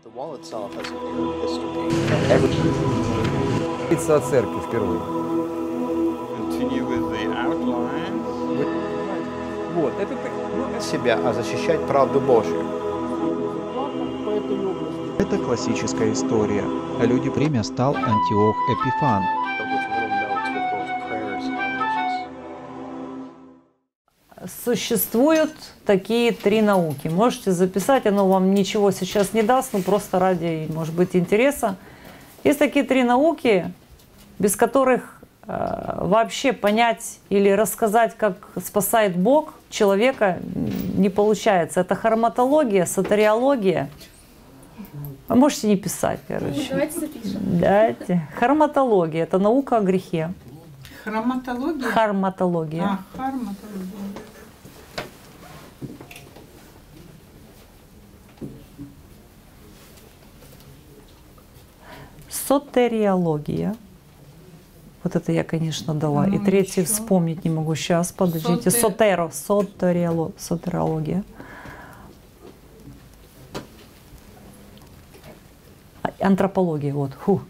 Говорится о церкви впервые. Вот, это себя, а защищать правду Божью. Это классическая история. Люди Время стал Антиох Эпифан. Существуют такие три науки. Можете записать, оно вам ничего сейчас не даст, но просто ради, может быть, интереса. Есть такие три науки, без которых вообще понять или рассказать, как спасает Бог человека, не получается. Это харматология, сотариология. Вы можете не писать, короче. Давайте запишем. Давайте. Харматология – это наука о грехе. Хроматология? Харматология. А, харматология. Сотериология. Вот это я, конечно, дала. Ну, и третий еще. вспомнить не могу. Сейчас, подождите. Сотериология. Антропология, вот. Фу.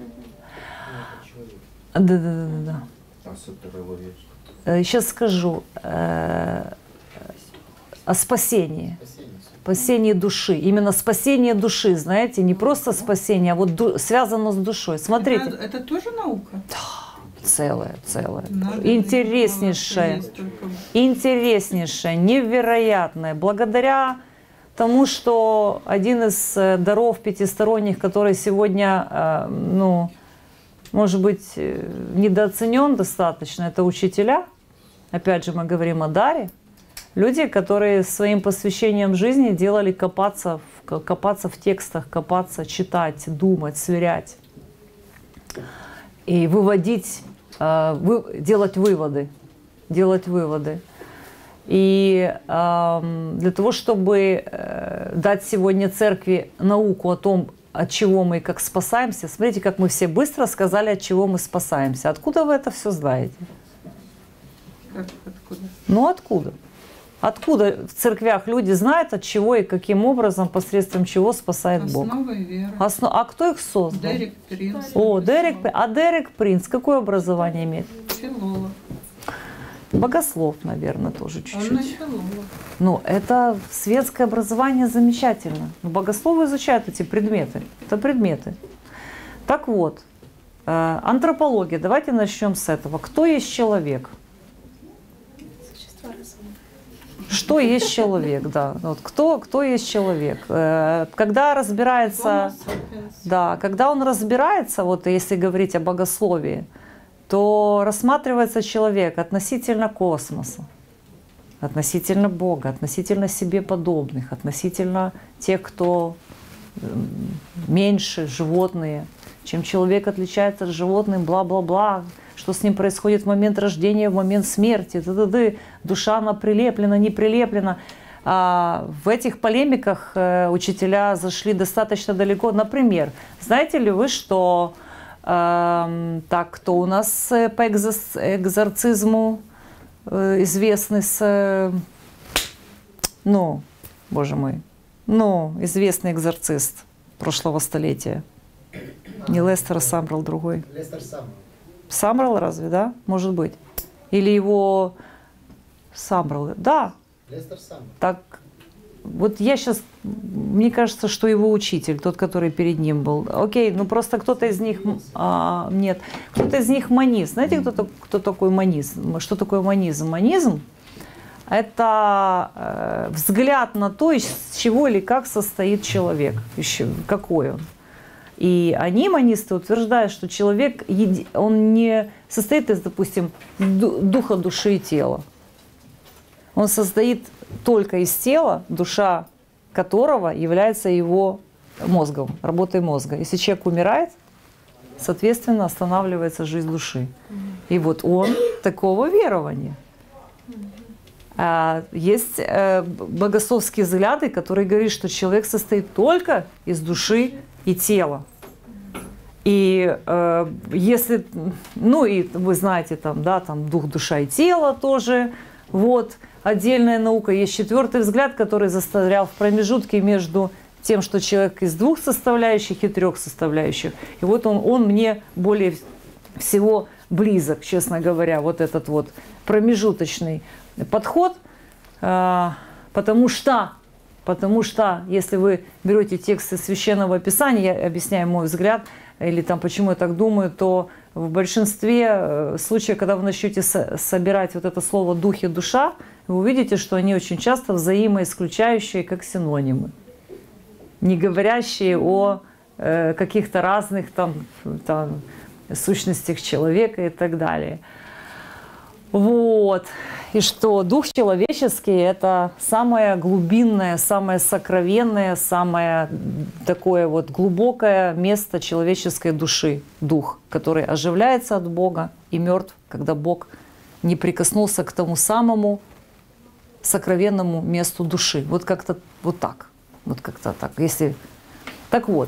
Да. Сейчас скажу о спасении. Спасение души. Именно спасение души, знаете, не просто спасение, а вот связано с душой. Смотрите. Это тоже наука? Целое. Надо Интереснейшее, невероятное. Благодаря тому, что один из даров пятисторонних, который сегодня, может быть, недооценен достаточно, это учителя. Опять же, мы говорим о даре. Люди, которые своим посвящением жизни делали копаться в текстах, читать, думать, сверять. И выводить, делать выводы. И для того, чтобы дать сегодня церкви науку о том, от чего мы и как спасаемся, смотрите, как мы все быстро сказали, от чего мы спасаемся. Откуда вы это все знаете? Откуда? Ну откуда? Откуда в церквях люди знают, от чего и каким образом, посредством чего спасает Бог? Основы веры. А кто их создал? Дерек Принц. Дерек Принц какое образование имеет? Филолог. Богослов, наверное, тоже чуть-чуть. Он и филолог. Ну, это светское образование замечательно. Но богословы изучают эти предметы. Это предметы. Так вот, антропология. Давайте начнем с этого. Кто есть человек? Что есть человек, да. Вот кто есть человек? Когда разбирается, когда он разбирается, вот если говорить о богословии, то рассматривается человек относительно космоса, относительно Бога, относительно себе подобных, относительно тех, кто меньше, животные. Чем человек отличается от животных, бла-бла-бла, что с ним происходит в момент рождения, в момент смерти, душа, она прилеплена, не прилеплена. В этих полемиках учителя зашли достаточно далеко. Например, знаете ли вы, что кто у нас по экзорцизму известный боже мой, известный экзорцист прошлого столетия? Не Лестер, а Самрал другой. Лестер Самрал. Самрал разве, да? Может быть. Или его Самрал. Да. Лестер Самрал. Так, вот я сейчас, мне кажется, что его учитель, тот, который перед ним был. Окей, просто кто-то из них, нет, кто-то из них манист. Знаете, кто такой манизм? Что такое манизм? Манизм – это взгляд на то, из чего или как состоит человек, еще какой он. И они, манисты, утверждают, что человек, он не состоит из, допустим, духа, души и тела. Он состоит только из тела, душа которого является его мозгом, работой мозга. Если человек умирает, соответственно, останавливается жизнь души. И вот он такого верования. Есть богословские взгляды, которые говорят, что человек состоит только из души и тела. И если, и вы знаете, там дух, душа и тело тоже, вот, отдельная наука. Есть четвертый взгляд, который застрял в промежутке между тем, что человек из 2 составляющих и 3 составляющих. И вот он мне более всего близок, честно говоря, вот этот вот промежуточный подход, потому что если вы берете тексты Священного Писания, я объясняю мой взгляд, или там почему я так думаю, то в большинстве случаев, когда вы начнете собирать вот это слово «дух» и «душа», вы увидите, что они очень часто взаимоисключающие, как синонимы, не говорящие о каких-то разных там сущностях человека и так далее. Вот. И что дух человеческий – это самое глубинное, самое сокровенное, самое такое вот глубокое место человеческой души. Дух, который оживляется от Бога и мертв, когда Бог не прикоснулся к тому самому сокровенному месту души. Вот как-то вот так. Вот как-то так. Если... Так вот,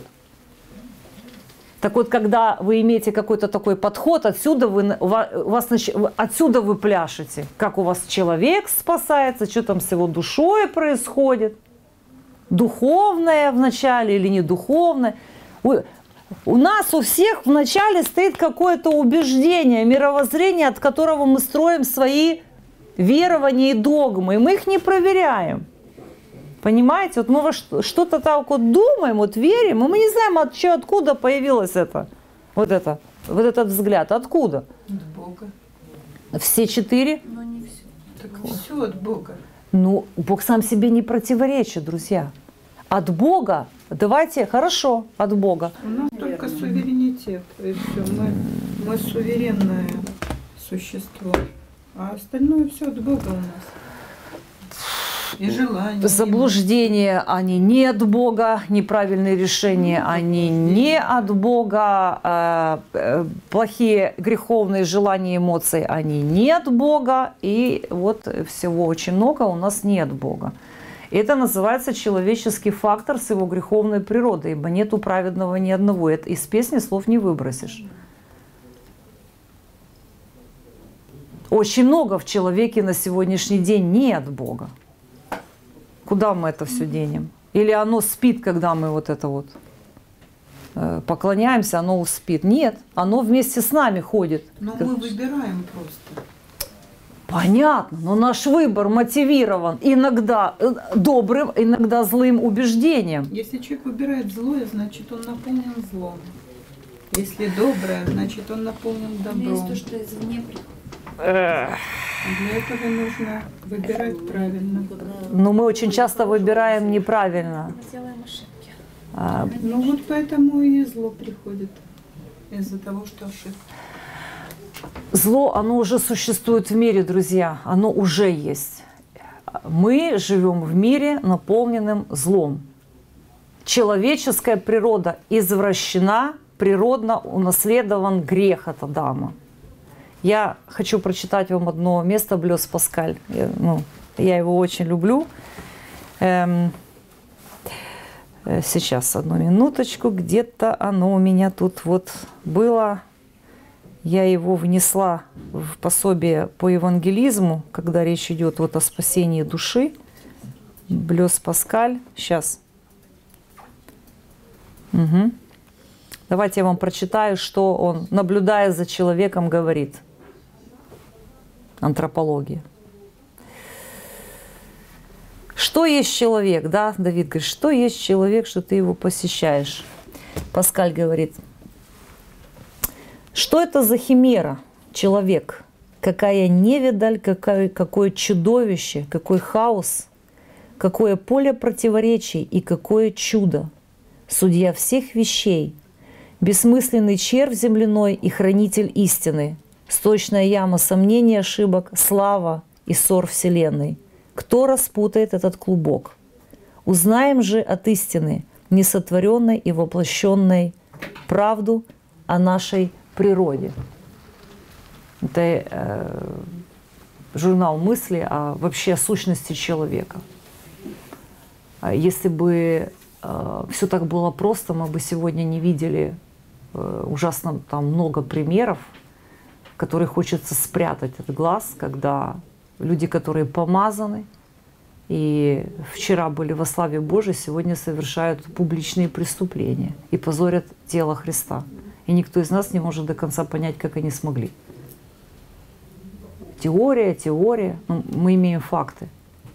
когда вы имеете какой-то такой подход, отсюда отсюда вы пляшете, как у вас человек спасается, что там с его душой происходит, духовное вначале или не духовное. У нас у всех вначале стоит какое-то убеждение, мировоззрение, от которого мы строим свои верования и догмы, и мы их не проверяем. Понимаете? Вот мы что-то так вот думаем, вот верим, и мы не знаем, откуда появилось вот этот взгляд. Откуда? От Бога. Все 4? Но не все. Так все от Бога. Ну, Бог сам себе не противоречит, друзья. От Бога, давайте, хорошо, от Бога. У нас только суверенитет, и все. Мы суверенное существо. А остальное все от Бога у нас. И желания. Заблуждения, они не от Бога, неправильные решения, они не от Бога, плохие греховные желания, эмоции, они не от Бога, и вот всего очень много у нас не от Бога. Это называется человеческий фактор с его греховной природой, ибо нету праведного ни одного. Это из песни слов не выбросишь. Очень много в человеке на сегодняшний день не от Бога. Куда мы это все денем? Или оно спит, когда мы вот это вот поклоняемся, оно спит? Нет, оно вместе с нами ходит. Но мы выбираем просто. Понятно, но наш выбор мотивирован иногда добрым, иногда злым убеждением. Если человек выбирает злое, значит он наполнен злом. Если доброе, значит он наполнен добром. То, что извне приходит. Для этого нужно выбирать правильно. Но мы очень часто выбираем неправильно. Мы делаем ошибки. Ну вот поэтому и зло приходит. Из-за того, что ошибка. Зло, оно уже существует в мире, друзья. Оно уже есть. Мы живем в мире, наполненном злом. Человеческая природа извращена, природно унаследован грех от Адама. Я хочу прочитать вам одно место, Блёс Паскаль. Я его очень люблю. Сейчас, одну минуточку. Где-то оно у меня тут вот было. Я его внесла в пособие по евангелизму, когда речь идет вот о спасении души. Блёс Паскаль. Сейчас. Угу. Давайте я вам прочитаю, что он, наблюдая за человеком, говорит. Антропология. Что есть человек? Да, Давид говорит, что есть человек, что ты его посещаешь? Паскаль говорит, что это за химера, человек? Какая невидаль, какое чудовище, какой хаос, какое поле противоречий и какое чудо. Судья всех вещей, бессмысленный червь земляной и хранитель истины, сточная яма сомнений, ошибок, слава и ссор вселенной. Кто распутает этот клубок? Узнаем же от истины, несотворенной и воплощенной, правду о нашей природе. Это журнал «Мысли» о вообще сущности человека. Если бы все так было просто, мы бы сегодня не видели ужасно там много примеров, которые хочется спрятать от глаз, когда люди, которые помазаны, и вчера были во славе Божией, сегодня совершают публичные преступления и позорят тело Христа. И никто из нас не может до конца понять, как они смогли. Теория, но мы имеем факты.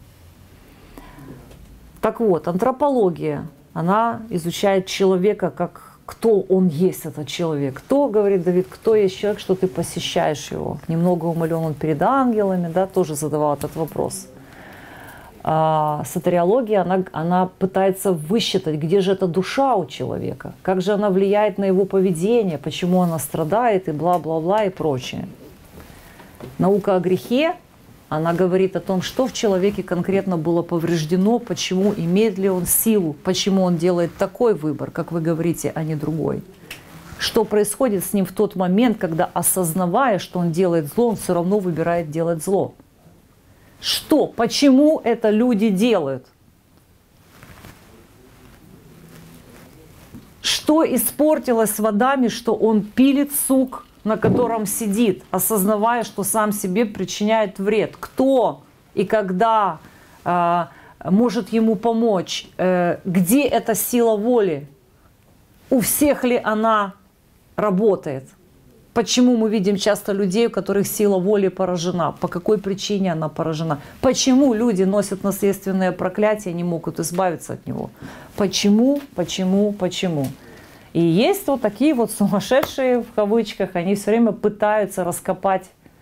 Так вот, антропология, она изучает человека, как кто он есть, этот человек. Кто, говорит Давид, кто есть человек, что ты посещаешь его? Немного умален он перед ангелами, да, тоже задавал этот вопрос. А сатериология, она пытается высчитать, где же эта душа у человека, как же она влияет на его поведение, почему она страдает и бла-бла-бла и прочее. Наука о грехе, она говорит о том, что в человеке конкретно было повреждено, почему, имеет ли он силу, почему он делает такой выбор, как вы говорите, а не другой. Что происходит с ним в тот момент, когда, осознавая, что он делает зло, он все равно выбирает делать зло. Что, почему это люди делают? Что испортилось с Адаме, что он пилит сук, на котором сидит, осознавая, что сам себе причиняет вред? Кто и когда может ему помочь? Где эта сила воли? У всех ли она работает? Почему мы видим часто людей, у которых сила воли поражена? По какой причине она поражена? Почему люди носят наследственное проклятие и не могут избавиться от него? Почему? И есть вот такие вот сумасшедшие, в кавычках, они все время пытаются раскопать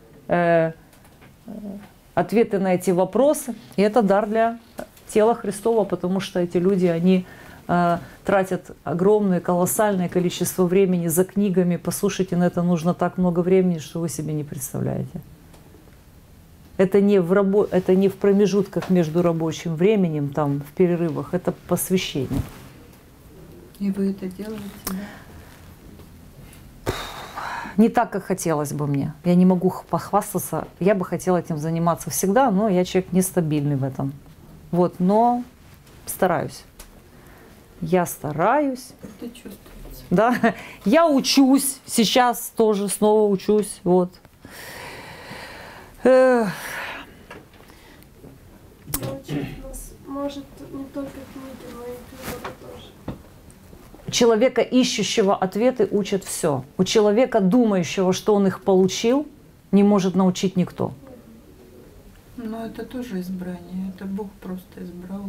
ответы на эти вопросы. И это дар для тела Христова, потому что эти люди, они тратят огромное, колоссальное количество времени за книгами. Послушайте, на это нужно так много времени, что вы себе не представляете. Это не в промежутках между рабочим временем, там, в перерывах, это посвящение. И вы это делаете, да? Не так, как хотелось бы мне. Я не могу похвастаться. Я бы хотела этим заниматься всегда, но я человек нестабильный в этом. Вот, но стараюсь. Я стараюсь. Это чувствуется. Да, я учусь. Сейчас тоже снова учусь. Вот. Научить нас может не только книги, но и природа тоже. Человека, ищущего ответы, учат все. У человека, думающего, что он их получил, не может научить никто. Но это тоже избрание. Это Бог просто избрал.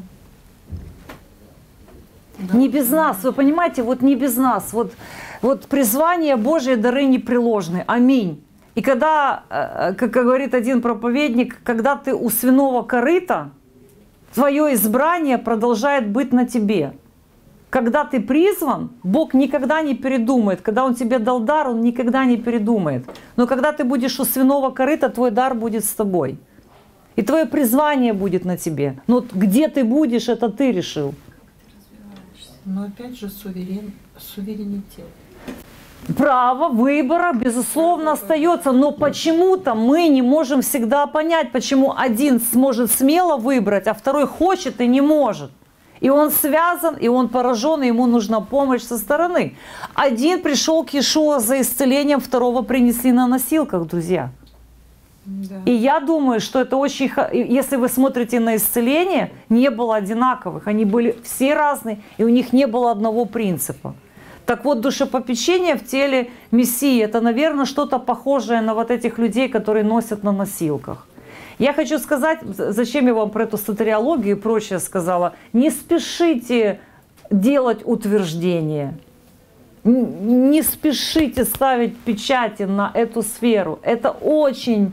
Да. Не без нас, вы понимаете, вот не без нас. Вот призвание Божие, дары непреложны. Аминь. И когда, как говорит один проповедник, когда ты у свиного корыта, твое избрание продолжает быть на тебе. Когда ты призван, Бог никогда не передумает. Когда Он тебе дал дар, Он никогда не передумает. Но когда ты будешь у свиного корыта, твой дар будет с тобой. И твое призвание будет на тебе. Но где ты будешь, это ты решил. Но опять же суверенитет. Право выбора, безусловно, остается. Но почему-то мы не можем всегда понять, почему один сможет смело выбрать, а второй хочет и не может. И он связан, и он поражен, и ему нужна помощь со стороны. Один пришел к Иешуа за исцелением, второго принесли на носилках, друзья. Да. И я думаю, что это очень... Если вы смотрите на исцеление, не было одинаковых. Они были все разные, и у них не было одного принципа. Так вот, душепопечение в теле Мессии, это, наверное, что-то похожее на вот этих людей, которые носят на носилках. Я хочу сказать, зачем я вам про эту сатериологию и прочее сказала. Не спешите делать утверждения. Не спешите ставить печати на эту сферу. Это очень...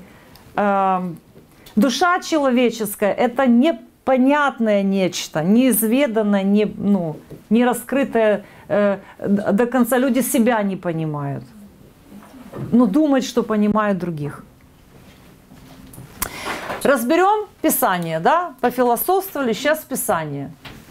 душа человеческая – это непонятное нечто, неизведанное, не раскрытое до конца. Люди себя не понимают. Но думают, что понимают других. Разберем Писание, да? Пофилософствовали, сейчас Писание.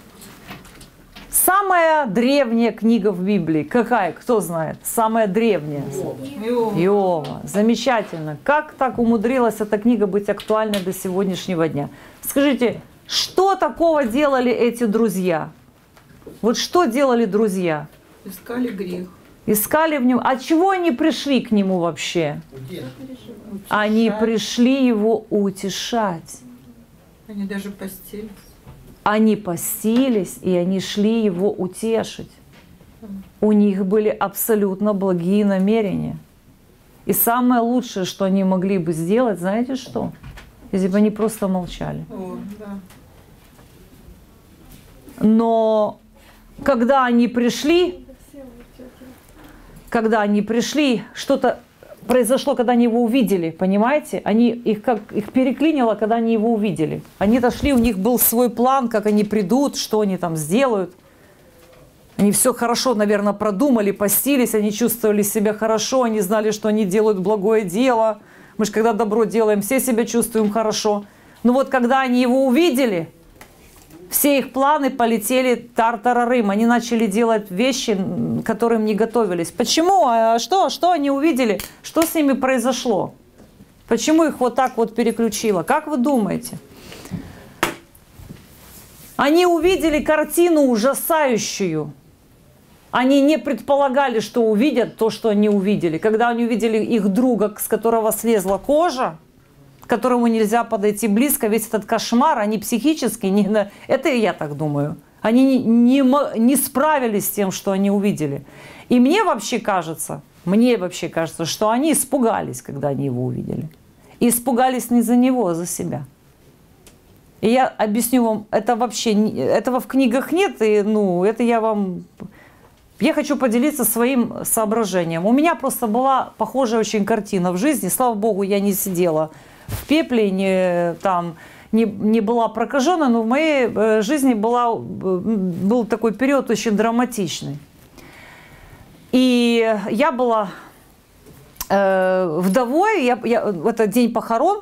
Самая древняя книга в Библии. Какая? Кто знает? Самая древняя. Иова. Замечательно. Как так умудрилась эта книга быть актуальной до сегодняшнего дня? Скажите, что такого делали эти друзья? Вот что делали друзья? Искали грех. Искали в нем. А чего они пришли к нему вообще? Они пришли его утешать. Они даже постились. Они постились, и они шли его утешить. У них были абсолютно благие намерения. И самое лучшее, что они могли бы сделать, знаете что? Если бы они просто молчали. О, да. Но когда они пришли, что-то произошло, когда они его увидели, понимаете? Их переклинило, когда они его увидели. Они дошли, у них был свой план, как они придут, что они там сделают. Они все хорошо, наверное, продумали, постились, они чувствовали себя хорошо, они знали, что они делают благое дело. Мы же когда добро делаем, все себя чувствуем хорошо. Но вот когда они его увидели, все их планы полетели тартарарым. Они начали делать вещи, к которым не готовились. Почему? А что они увидели? Что с ними произошло? Почему их вот так вот переключило? Как вы думаете? Они увидели картину ужасающую. Они не предполагали, что увидят то, что они увидели. Когда они увидели их друга, с которого слезла кожа, к которому нельзя подойти близко, весь этот кошмар, они психически, это и я так думаю, они не справились с тем, что они увидели. И мне вообще кажется, что они испугались, когда они его увидели. И испугались не за него, а за себя. И я объясню вам, этого в книгах нет, и это я хочу поделиться своим соображением. У меня просто была похожая очень картина в жизни. Слава Богу, я не сидела в пепле, не была прокажена, но в моей жизни был такой период очень драматичный. И я была вдовой, это день похорон,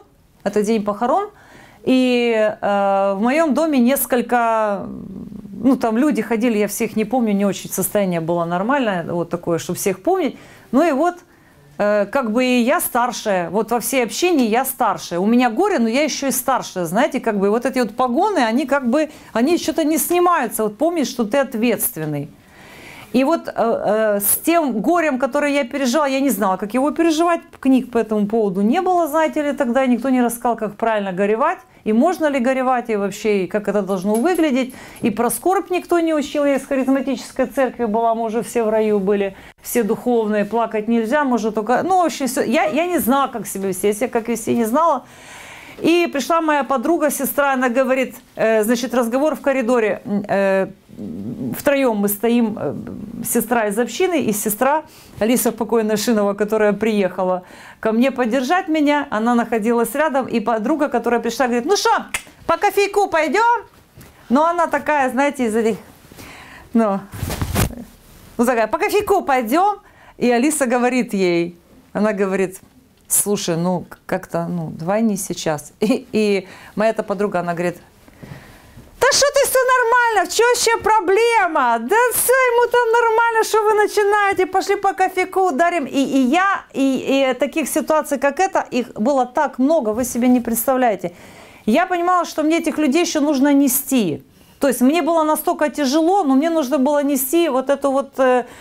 и в моем доме несколько, там люди ходили, я всех не помню, не очень состояние было нормальное, вот такое, чтобы всех помнить. Ну и вот, как бы и я старшая, вот во всей общине я старшая. У меня горе, но я еще и старшая, знаете, как бы вот эти вот погоны, они что-то не снимаются, вот помнишь, что ты ответственный. И вот с тем горем, которое я пережила, я не знала, как его переживать, книг по этому поводу не было, знаете ли, тогда никто не рассказал, как правильно горевать, и можно ли горевать, и вообще, и как это должно выглядеть. И про скорбь никто не учил, я из харизматической церкви была, мы уже все в раю были, все духовные, плакать нельзя, может только, вообще все. Я не знала, как себя вести, я как вести не знала. И пришла моя подруга, сестра, она говорит, значит, разговор в коридоре, втроем мы стоим, сестра из общины и сестра Алиса покойная Шинова, которая приехала ко мне поддержать меня, она находилась рядом, и подруга, которая пришла, говорит, ну что, по кофейку пойдем? Но она такая, знаете, из этих, такая, по кофейку пойдем? И Алиса говорит ей, она говорит, слушай, как-то, давай не сейчас. И моя эта подруга, она говорит, да что ты, все нормально, в чем вообще проблема? Да все, ему там нормально, что вы начинаете, пошли по кофейку ударим. И таких ситуаций, как это, их было так много, вы себе не представляете. Я понимала, что мне этих людей еще нужно нести. То есть мне было настолько тяжело, но мне нужно было нести вот эту вот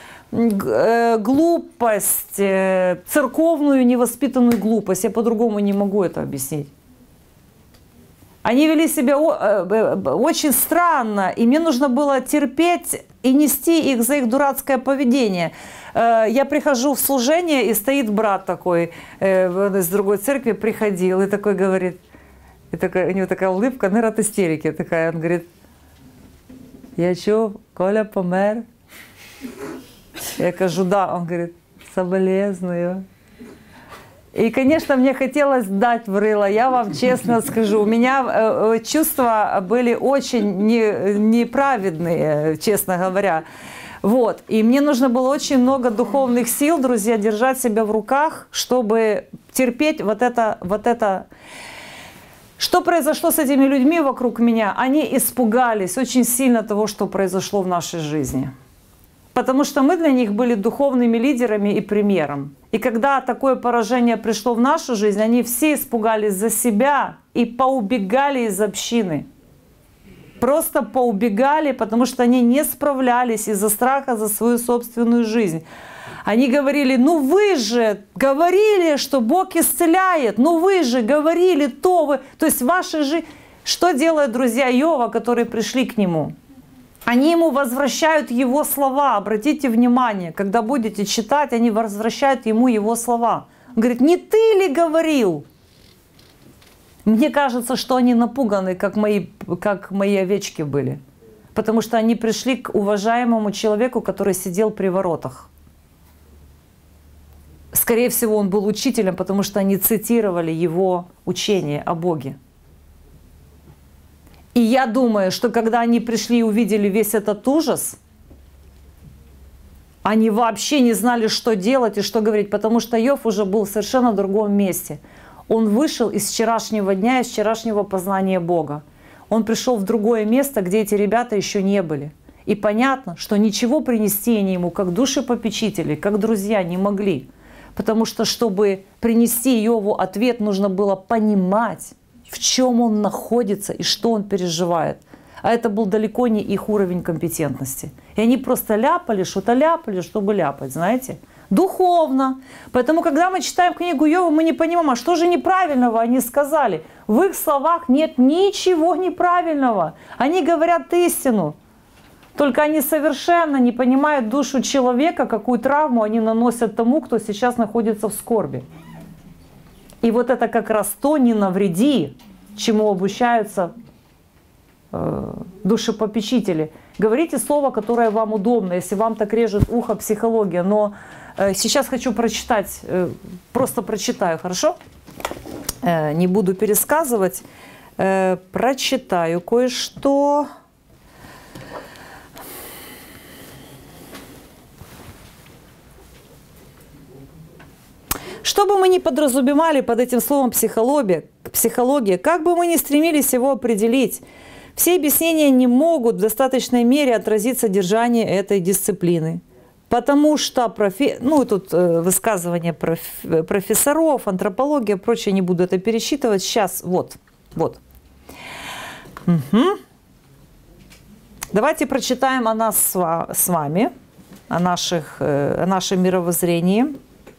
глупость, церковную невоспитанную глупость. Я по-другому не могу это объяснить. Они вели себя очень странно, и мне нужно было терпеть и нести их за их дурацкое поведение. Я прихожу в служение, и стоит брат такой, из другой церкви приходил, и такой говорит, у него такая улыбка, наверное, от истерики такая, он говорит, я что, Коля помер? Я кажу, да. Он говорит, соболезную. И, конечно, мне хотелось дать в рыло, я вам честно скажу. У меня чувства были очень неправедные, честно говоря. Вот. И мне нужно было очень много духовных сил, друзья, держать себя в руках, чтобы терпеть вот это. Что произошло с этими людьми вокруг меня? Они испугались очень сильно того, что произошло в нашей жизни. Потому что мы для них были духовными лидерами и примером. И когда такое поражение пришло в нашу жизнь, они все испугались за себя и поубегали из общины. Просто поубегали, потому что они не справлялись из-за страха за свою собственную жизнь. Они говорили, вы же говорили, что Бог исцеляет, вы же говорили то, то есть ваша жизнь... Что делают друзья Иова, которые пришли к нему? Они ему возвращают его слова. Обратите внимание, когда будете читать, они возвращают ему его слова. Он говорит, не ты ли говорил? Мне кажется, что они напуганы, как мои овечки были. Потому что они пришли к уважаемому человеку, который сидел при воротах. Скорее всего, он был учителем, потому что они цитировали его учение о Боге. И я думаю, что когда они пришли и увидели весь этот ужас, они вообще не знали, что делать и что говорить, потому что Иов уже был в совершенно другом месте. Он вышел из вчерашнего дня, из вчерашнего познания Бога. Он пришел в другое место, где эти ребята еще не были. И понятно, что ничего принести они ему, как душепопечители, как друзья, не могли. Потому что, чтобы принести Иову ответ, нужно было понимать, в чем он находится и что он переживает. А это был далеко не их уровень компетентности. И они просто ляпали, чтобы ляпать, знаете. Духовно. Поэтому, когда мы читаем книгу Иова, мы не понимаем, а что же неправильного они сказали. В их словах нет ничего неправильного. Они говорят истину. Только они совершенно не понимают душу человека, какую травму они наносят тому, кто сейчас находится в скорби. И вот это как раз то «не навреди», чему обучаются душепопечители. Говорите слово, которое вам удобно, если вам так режет ухо психология. Но сейчас хочу прочитать, просто прочитаю, хорошо? Не буду пересказывать. Прочитаю кое-что. Что бы мы ни подразумевали под этим словом психология, как бы мы ни стремились его определить, все объяснения не могут в достаточной мере отразить содержание этой дисциплины. Потому что, тут высказывания профессоров, антропология, прочее, не буду это пересчитывать. Сейчас, вот. Угу. Давайте прочитаем о нас с вами, о нашем мировоззрении.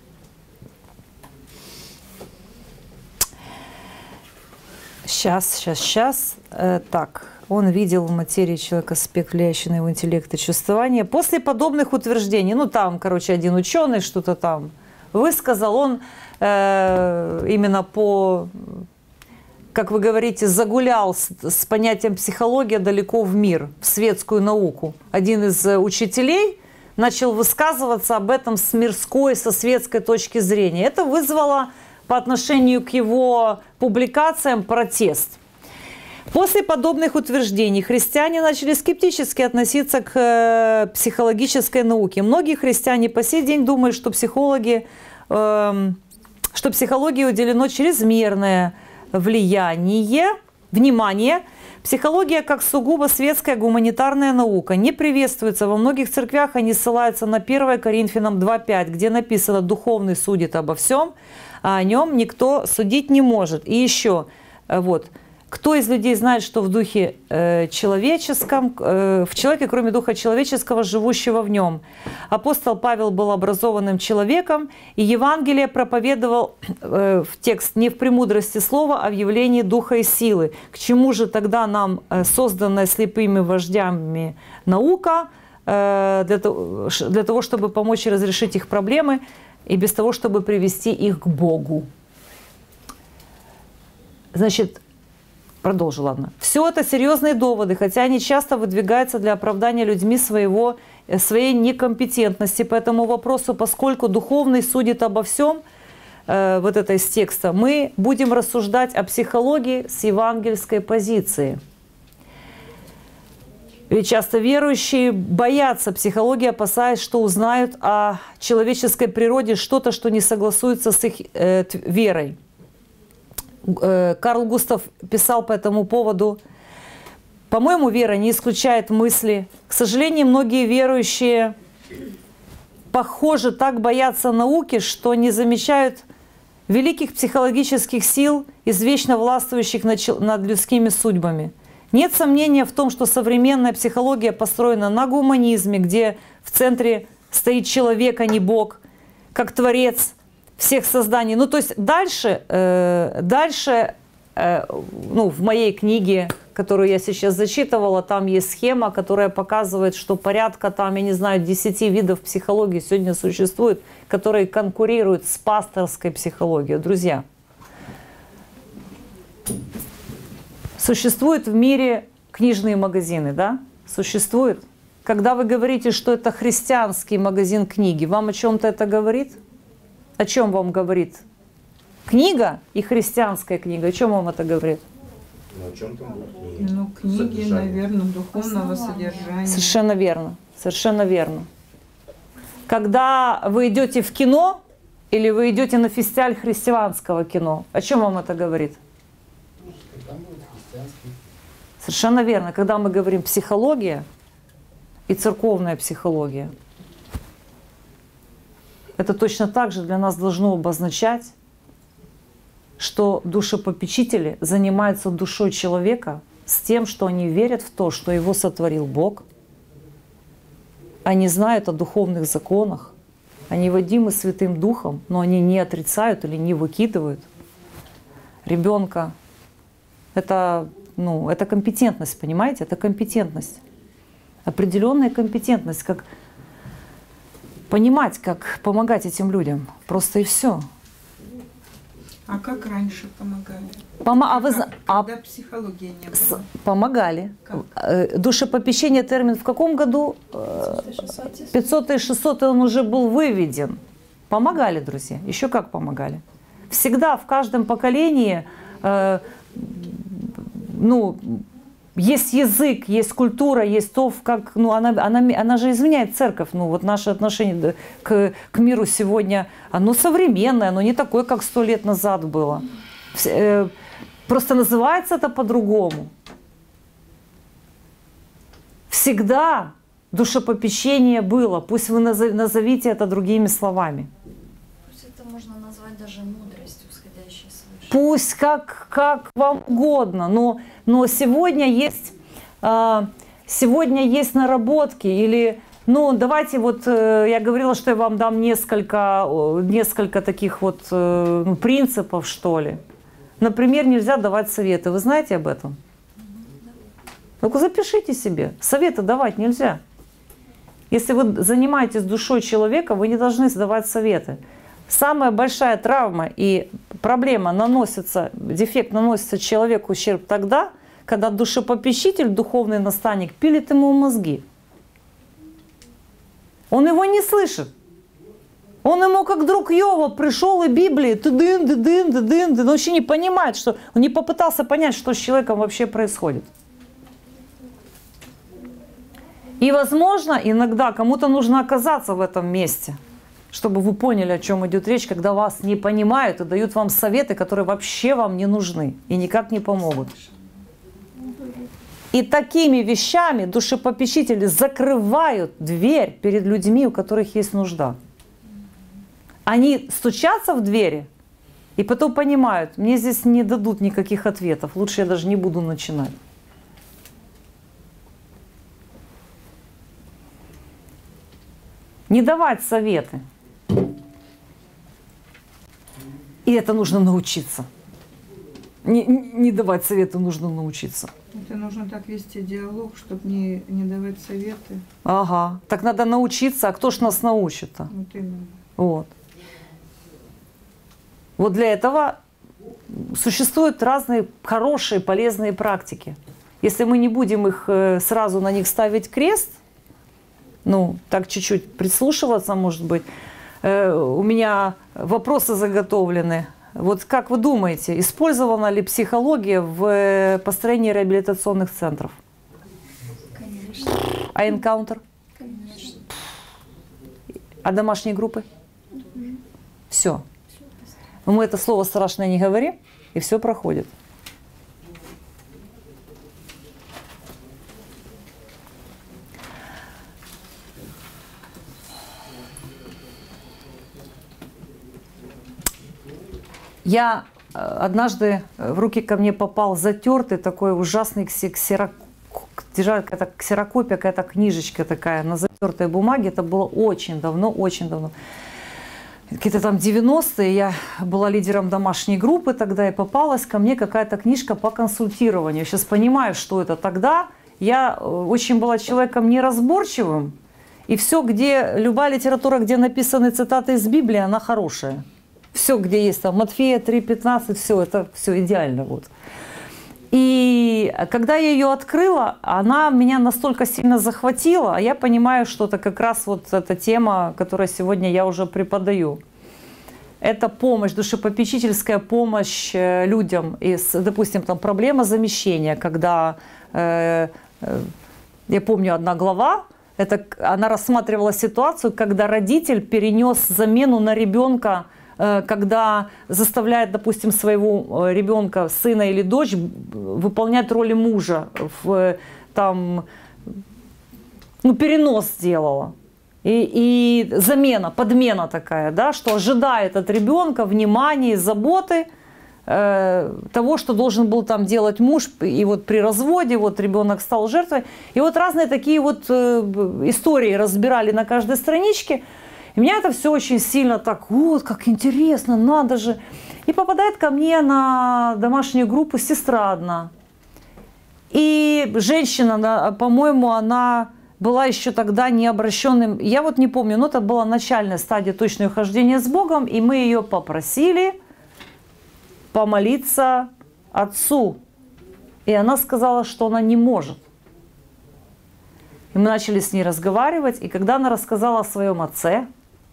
Сейчас. Так, он видел в материи человека аспект, влияющий на его интеллект и чувствование. После подобных утверждений, один ученый что-то там высказал, он именно как вы говорите, загулял с понятием психология далеко в мир, в светскую науку. Один из учителей начал высказываться об этом с мирской, со светской точки зрения. Это вызвало по отношению к его публикациям протест. После подобных утверждений христиане начали скептически относиться к психологической науке. Многие христиане по сей день думают, что психологии уделено чрезмерное внимание. Психология, как сугубо светская гуманитарная наука, не приветствуется. Во многих церквях они ссылаются на 1 Коринфянам 2:5, где написано «Духовный судит обо всем, а о нем никто судить не может». И еще, кто из людей знает, что в духе человеческом, в человеке, кроме духа человеческого, живущего в нем? Апостол Павел был образованным человеком, и Евангелие проповедовал в текст не в премудрости слова, а в явлении духа и силы. К чему же тогда нам созданная слепыми вождями наука для того, чтобы помочь разрешить их проблемы, и без того, чтобы привести их к Богу? Значит, продолжу, ладно. Все это серьезные доводы, хотя они часто выдвигаются для оправдания людьми своей некомпетентности по этому вопросу, поскольку духовный судит обо всем, это из текста, мы будем рассуждать о психологии с евангельской позиции. Ведь часто верующие боятся психологии, опасаясь, что узнают о человеческой природе что-то, что не согласуется с их верой. Карл Густав писал по этому поводу: «По-моему, вера не исключает мысли. К сожалению, многие верующие, похоже, так боятся науки, что не замечают великих психологических сил, извечно властвующих над людскими судьбами. Нет сомнения в том, что современная психология построена на гуманизме, где в центре стоит человек, а не Бог, как творец всех созданий». То есть дальше ну, в моей книге, которую я сейчас зачитывала, там есть схема, которая показывает, что порядка там, я не знаю, 10 видов психологии сегодня существует, которые конкурируют с пасторской психологией. Друзья, существуют в мире книжные магазины, да? Существует. Когда вы говорите, что это христианский магазин книги, вам о чем-то это говорит? О чем вам говорит? Книга и христианская книга, о чем вам это говорит? Ну, о чем там будут книги? Ну, книги, наверное, духовного содержания. Совершенно верно, совершенно верно. Когда вы идете в кино или вы идете на фестиваль христианского кино, о чем вам это говорит? Совершенно верно. Когда мы говорим психология и церковная психология, это точно так же для нас должно обозначать, что душепопечители занимаются душой человека с тем, что они верят в то, что его сотворил Бог. Они знают о духовных законах, они водимы Святым Духом, но они не отрицают или не выкидывают ребенка. Это, ну, это компетентность, понимаете? Это компетентность. Определенная компетентность, как понимать, как помогать этим людям. Просто и все. А как раньше помогали? Когда психологии не было? Помогали. Душепопечение термин в каком году? 500 и 600 он уже был выведен. Помогали, друзья. Еще как помогали. Всегда в каждом поколении ну, есть язык, есть культура, есть то, как, ну, она же изменяет церковь. Ну, вот наше отношение к миру сегодня, оно современное, оно не такое, как 100 лет назад было. Просто называется это по-другому. Всегда душепопечение было, пусть вы назовите это другими словами. Пусть это можно назвать даже мудростью, исходящей свыше. Пусть как вам угодно, но сегодня есть наработки или, ну, давайте вот, я говорила, что я вам дам несколько таких вот принципов, что ли. Например, нельзя давать советы. Вы знаете об этом? Ну-ка запишите себе. Советы давать нельзя. Если вы занимаетесь душой человека, вы не должны давать советы. Самая большая травма и проблема наносится, дефект наносится человеку ущерб тогда, когда душепопечитель, духовный наставник, пилит ему мозги. Он его не слышит. Он ему как друг Йова пришел и Библии, он вообще не понимает, что он не попытался понять, что с человеком вообще происходит. И, возможно, иногда кому-то нужно оказаться в этом месте, чтобы вы поняли, о чем идет речь, когда вас не понимают и дают вам советы, которые вообще вам не нужны и никак не помогут. И такими вещами душепопечители закрывают дверь перед людьми, у которых есть нужда. Они стучатся в двери и потом понимают, мне здесь не дадут никаких ответов, лучше я даже не буду начинать. Не давать советы. И это нужно научиться. Не давать советы нужно научиться. Это нужно так вести диалог, чтобы не давать советы. Ага. Так надо научиться. А кто ж нас научит-то? Вот именно. Вот. Вот для этого существуют разные хорошие, полезные практики. Если мы не будем их сразу на них ставить крест, ну, так чуть-чуть прислушиваться, может быть, у меня вопросы заготовлены. Вот как вы думаете, использована ли психология в построении реабилитационных центров? Конечно. А энкаунтер? Конечно. А домашние группы? Все. Но мы это слово страшное не говорим, и все проходит. Я однажды в руки ко мне попал затертый такой ужасный ксерокопия, какая-то книжечка такая на затертой бумаге. Это было очень давно, очень давно. какие-то там 90-е, я была лидером домашней группы тогда, и попалась ко мне какая-то книжка по консультированию. Сейчас понимаю, что это тогда. Я очень была человеком неразборчивым, и все, где, любая литература, где написаны цитаты из Библии, она хорошая. Все, где есть там Матфея 3:15, все, это все идеально. Вот. И когда я ее открыла, она меня настолько сильно захватила, а я понимаю, что это как раз вот эта тема, которую сегодня я уже преподаю. Это помощь, душепопечительская помощь людям. Допустим, там проблема замещения, когда, я помню, одна глава, она рассматривала ситуацию, когда родитель перенес замену на ребенка, когда заставляет, допустим, своего ребенка, сына или дочь выполнять роли мужа, перенос сделала. И замена, подмена такая, да, что ожидает от ребенка внимания, заботы, того, что должен был там делать муж, и вот при разводе вот ребенок стал жертвой. И вот разные такие вот истории разбирали на каждой страничке. И меня это все очень сильно так, вот, как интересно, надо же. И попадает ко мне на домашнюю группу сестра одна. И женщина, по-моему, она была еще тогда необращенным. Я вот не помню, но это была начальная стадия точного хождения с Богом. И мы ее попросили помолиться отцу. И она сказала, что она не может. И мы начали с ней разговаривать. И когда она рассказала о своем отце,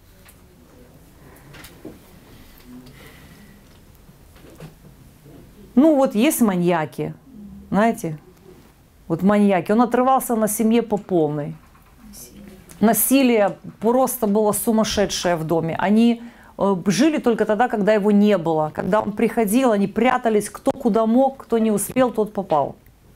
ну вот есть маньяки, знаете, вот маньяки. Он отрывался на семье по полной. Насилие просто было сумасшедшее в доме. Они жили только тогда, когда его не было. Когда он приходил, они прятались, кто куда мог, кто не успел, тот попал.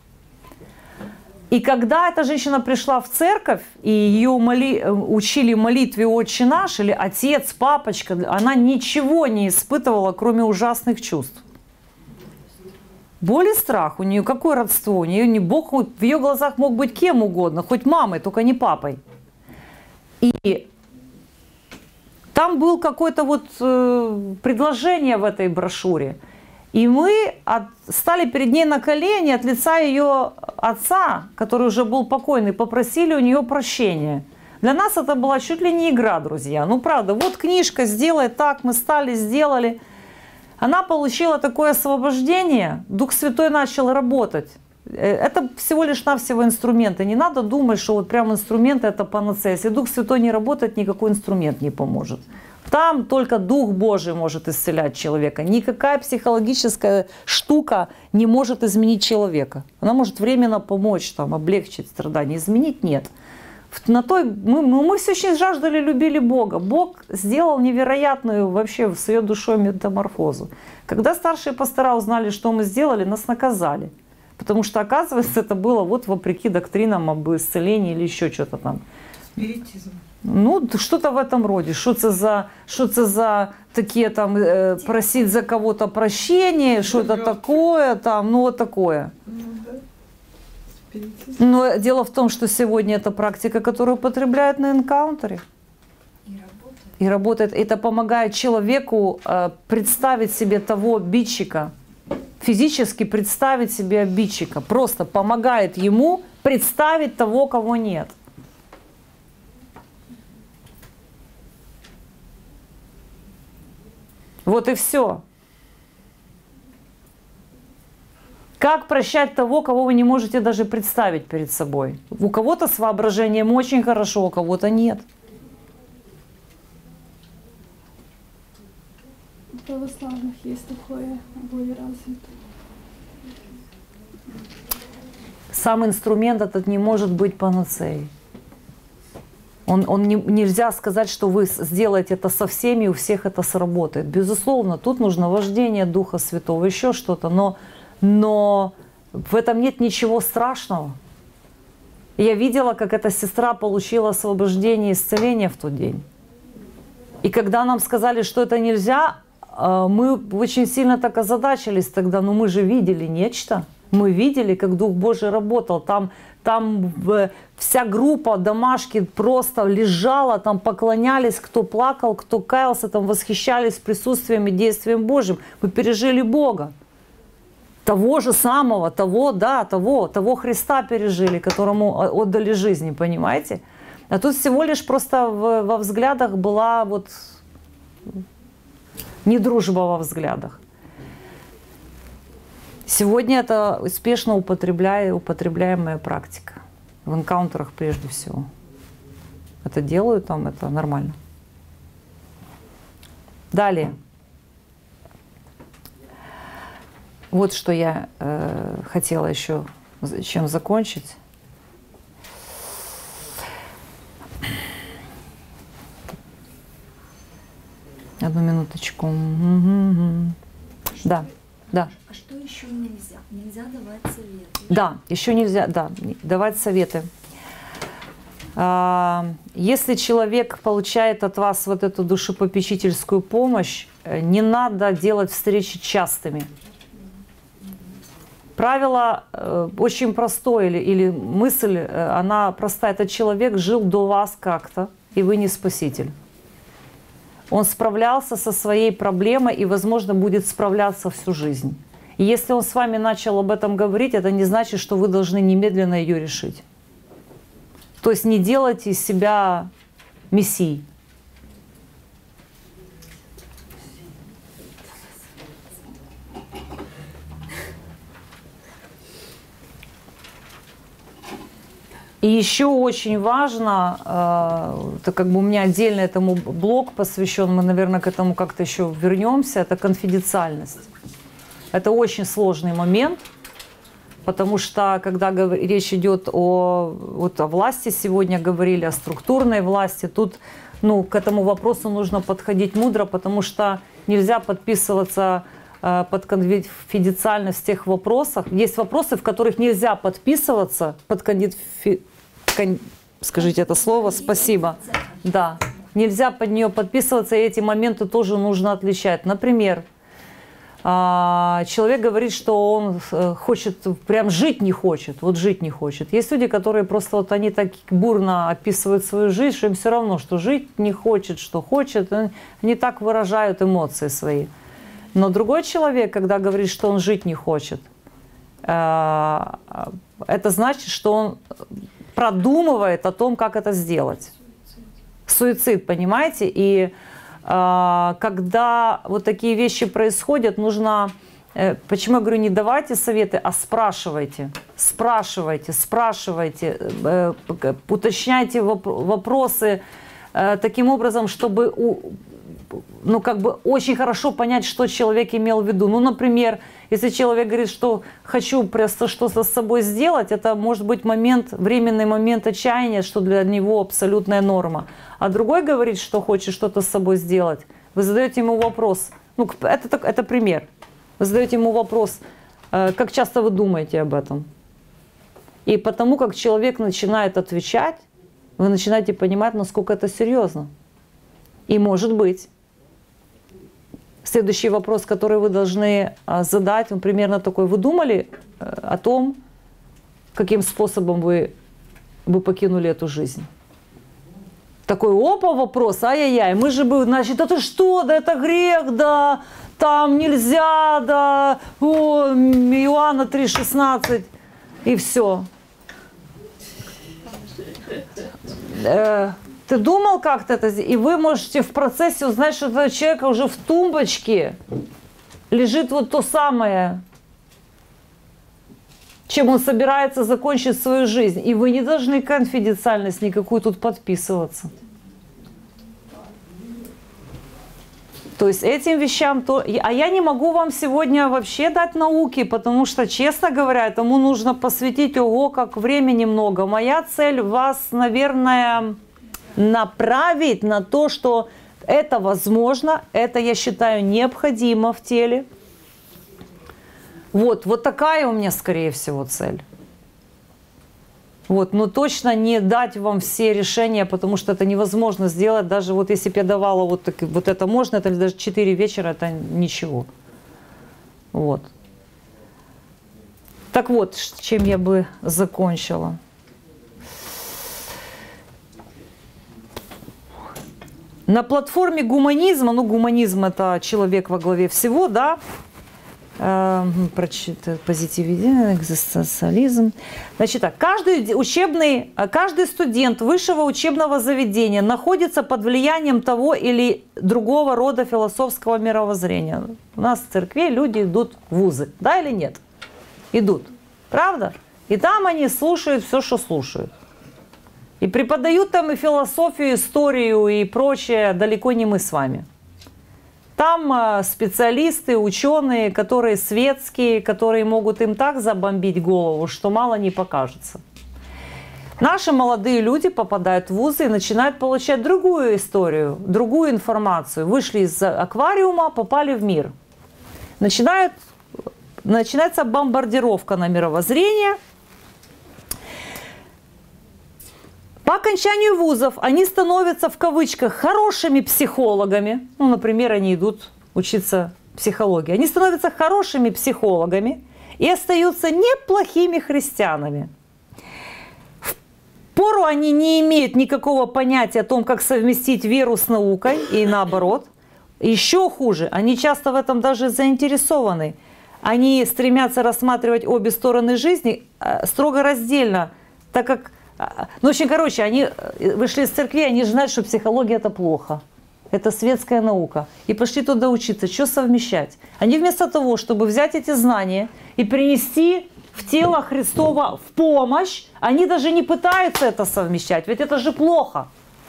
И когда эта женщина пришла в церковь, и ее учили молитве «Отче наш», или «Отец», «Папочка», она ничего не испытывала, кроме ужасных чувств. Боль и страх. У нее какое родство? У нее не Бог, в ее глазах мог быть кем угодно, хоть мамой, только не папой. И там было какое-то вот предложение в этой брошюре. И мы стали перед ней на колени от лица ее отца, который уже был покойный, попросили у нее прощения. Для нас это была чуть ли не игра, друзья. Ну правда, вот книжка, сделай так, мы стали, сделали. Она получила такое освобождение, Дух Святой начал работать. Это всего лишь навсего инструменты. Не надо думать, что вот прям инструменты это панацея. Если Дух Святой не работает, никакой инструмент не поможет. Там только Дух Божий может исцелять человека. Никакая психологическая штука не может изменить человека. Она может временно помочь, там, облегчить страдания. Изменить нет. Мы все очень жаждали, любили Бога. Бог сделал невероятную вообще с ее душой метаморфозу. Когда старшие пастора узнали, что мы сделали, нас наказали. Потому что, оказывается, это было вот вопреки доктринам об исцелении или еще что-то там. Спиритизм. Ну, что-то в этом роде. Что это за такие там, просить за кого-то прощения, что это такое, там, ну вот такое. Но дело в том, что сегодня это практика, которую употребляют на энкаунтере. И работает. Это помогает человеку представить себе того обидчика, физически представить себе обидчика. Просто помогает ему представить того, кого нет. Вот и все. Как прощать того, кого вы не можете даже представить перед собой? У кого-то с воображением очень хорошо, у кого-то нет. У православных есть такое более развито. Сам инструмент этот не может быть панацеей. Нельзя сказать, что вы сделаете это со всеми, и у всех это сработает. Безусловно, тут нужно вождение Духа Святого, еще что-то, но в этом нет ничего страшного. Я видела, как эта сестра получила освобождение и исцеление в тот день. И когда нам сказали, что это нельзя, мы очень сильно так озадачились тогда, но мы же видели нечто. Мы видели, как Дух Божий работал. Там там вся группа домашки просто лежала, там поклонялись, кто плакал, кто каялся, там восхищались присутствием и действием Божьим. Мы пережили Бога. Того же самого, того Христа пережили, которому отдали жизни, понимаете? А тут всего лишь просто во взглядах была вот не дружба во взглядах. Сегодня это успешно употребляемая практика. В энкаунтерах прежде всего. Это делают там, это нормально. Далее. Вот что я хотела еще чем закончить. Одну минуточку. Да, да. А что еще нельзя? Нельзя давать советы. Да, еще нельзя, давать советы. Если человек получает от вас вот эту душепопечительскую помощь, не надо делать встречи частыми. Правило очень простое, или мысль, она простая. Этот человек жил до вас как-то, и вы не спаситель. Он справлялся со своей проблемой и, возможно, будет справляться всю жизнь. И если он с вами начал об этом говорить, это не значит, что вы должны немедленно ее решить. То есть не делайте из себя мессией. И еще очень важно, это как бы у меня отдельно этому блог посвящен, мы, наверное, к этому как-то еще вернемся, это конфиденциальность. Это очень сложный момент, потому что, когда речь идет о власти, сегодня говорили о структурной власти, тут к этому вопросу нужно подходить мудро, потому что нельзя подписываться под конфиденциальность в тех вопросах. Есть вопросы, в которых нельзя подписываться под скажите это слово, спасибо. Да, нельзя под нее подписываться, и эти моменты тоже нужно отличать. Например, человек говорит, что он хочет, прям жить не хочет, вот жить не хочет. Есть люди, которые просто вот они так бурно описывают свою жизнь, что им все равно, что жить не хочет, что хочет, они так выражают эмоции свои. Но другой человек, когда говорит, что он жить не хочет, это значит, что он продумывает о том, как это сделать. Суицид, понимаете? И когда вот такие вещи происходят, нужно, почему я говорю, не давайте советы, а спрашивайте. Спрашивайте, уточняйте вопросы таким образом, чтобы очень хорошо понять, что человек имел в виду. Например, если человек говорит, что хочу просто что-то с собой сделать, это может быть временный момент отчаяния, что для него абсолютная норма. А другой говорит, что хочет что-то с собой сделать. Вы задаете ему вопрос. Это пример. Вы задаете ему вопрос, как часто вы думаете об этом? И потому как человек начинает отвечать, вы начинаете понимать, насколько это серьезно. И может быть, следующий вопрос, который вы должны задать, он примерно такой. Вы думали о том, каким способом вы покинули эту жизнь? Такой вопрос, ай-яй-яй, мы же бы, значит, это что, да это грех, да, там нельзя, да, Иоанна 3,16, и все. Ты думал как-то это? И вы можете в процессе узнать, что этого человека уже в тумбочке лежит вот то самое, чем он собирается закончить свою жизнь. И вы не должны конфиденциальность никакую тут подписываться. То есть этим вещам... А я не могу вам сегодня вообще дать науки, потому что, честно говоря, этому нужно посвятить, как времени много. Моя цель вас, наверное... направить на то, что это возможно, это, я считаю, необходимо в теле. Вот такая у меня, скорее всего, цель. Но точно не дать вам все решения, потому что это невозможно сделать, даже если бы я давала вот это можно, это даже 4 вечера, это ничего. Так вот, чем я бы закончила. На платформе гуманизма, ну гуманизм это человек во главе всего, да, позитивизм, экзистенциализм. Значит так, каждый студент высшего учебного заведения находится под влиянием того или другого рода философского мировоззрения. У нас в церкви люди идут в вузы, да или нет? Идут, правда? И там они слушают все, что слушают. И преподают там и философию, историю и прочее, далеко не мы с вами. Там специалисты, ученые, которые светские, которые могут им так забомбить голову, что мало не покажется. Наши молодые люди попадают в вузы и начинают получать другую историю, другую информацию. Вышли из аквариума, попали в мир. Начинается бомбардировка на мировоззрение. По окончанию вузов они становятся в кавычках хорошими психологами. Ну, например, они идут учиться психологии. Они становятся хорошими психологами и остаются неплохими христианами. Впору они не имеют никакого понятия о том, как совместить веру с наукой и наоборот. Еще хуже, они часто в этом даже заинтересованы. Они стремятся рассматривать обе стороны жизни строго раздельно, так как ну, в общем, короче, они вышли из церкви, они знают, что психология – это плохо. Это светская наука. И пошли туда учиться. Что совмещать? Они вместо того, чтобы взять эти знания и принести в тело Христова в помощь, они даже не пытаются это совмещать. Ведь это же плохо.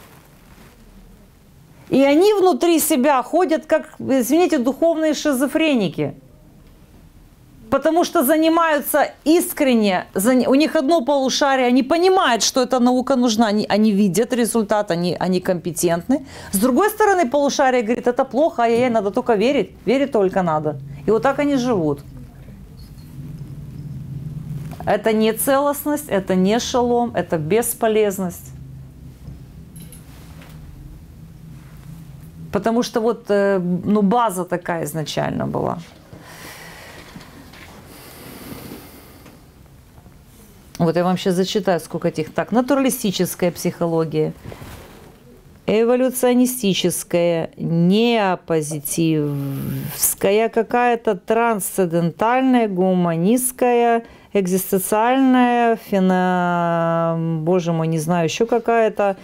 И они внутри себя ходят, как, извините, духовные шизофреники. Потому что занимаются искренне, у них одно полушарие, они понимают, что эта наука нужна, они видят результат, они компетентны. С другой стороны, полушарие говорит, это плохо, ай-яй, надо только верить, верить только надо. И вот так они живут. Это не целостность, это не шалом, это бесполезность. Потому что вот, ну, база такая изначально была. Вот я вам сейчас зачитаю, сколько этих. Так, натуралистическая психология, эволюционистическая, неопозитивская какая-то, трансцендентальная, гуманистская, экзистенциальная, боже мой, не знаю, еще какая-то,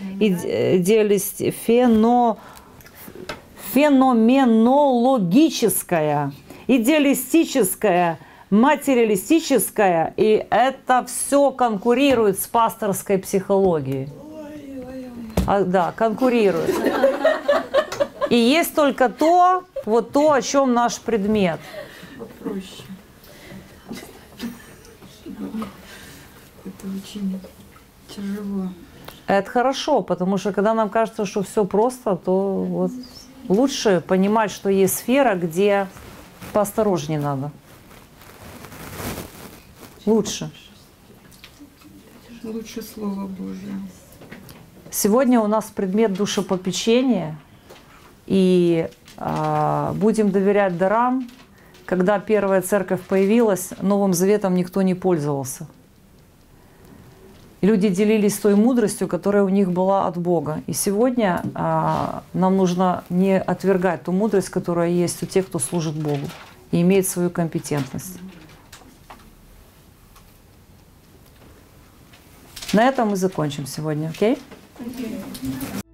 феноменологическая, идеалистическая, материалистическая, и это все конкурирует с пасторской психологией. Да, конкурирует. И есть только то, вот то, о чем наш предмет. Попроще. Это очень тяжело. Это хорошо, потому что когда нам кажется, что все просто, то вот лучше понимать, что есть сфера, где поосторожнее надо. Лучше. Лучше Слово Божие. Сегодня у нас предмет душепопечения, и будем доверять дарам. Когда первая церковь появилась, Новым Заветом никто не пользовался. И люди делились той мудростью, которая у них была от Бога. И сегодня нам нужно не отвергать ту мудрость, которая есть у тех, кто служит Богу и имеет свою компетентность. На этом мы закончим сегодня, окей?